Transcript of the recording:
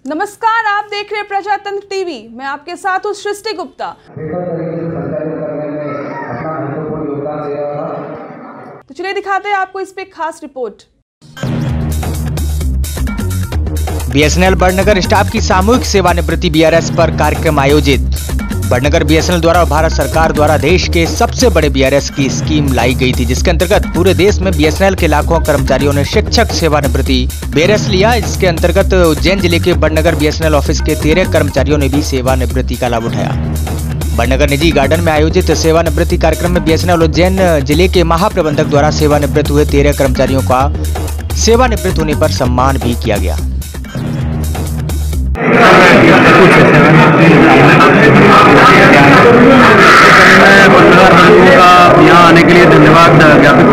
नमस्कार, आप देख रहे हैं प्रजातंत्र टीवी। मैं आपके साथ हूँ सृष्टि गुप्ता। तो चलिए दिखाते हैं आपको इस पे खास रिपोर्ट। बीएसएनएल बड़नगर स्टाफ की सामूहिक सेवानिवृत्ति बीआरएस पर कार्यक्रम आयोजित। बड़नगर बीएसएनएल द्वारा भारत सरकार द्वारा देश के सबसे बड़े बीआरएस की स्कीम लाई गई थी, जिसके अंतर्गत पूरे देश में बीएसएनएल के लाखों कर्मचारियों ने शिक्षक सेवानिवृत्ति बीआरएस लिया। इसके अंतर्गत उज्जैन जिले के बड़नगर बीएसएनएल ऑफिस के 13 कर्मचारियों ने भी सेवानिवृत्ति का लाभ उठाया। बड़नगर निजी गार्डन में आयोजित सेवानिवृत्ति कार्यक्रम में बीएसएनएल उज्जैन जिले के महाप्रबंधक द्वारा सेवानिवृत्त हुए 13 कर्मचारियों का सेवानिवृत्त होने पर सम्मान भी किया गया। बड़नगर का यहाँ आने के लिए धन्यवाद ज्ञापित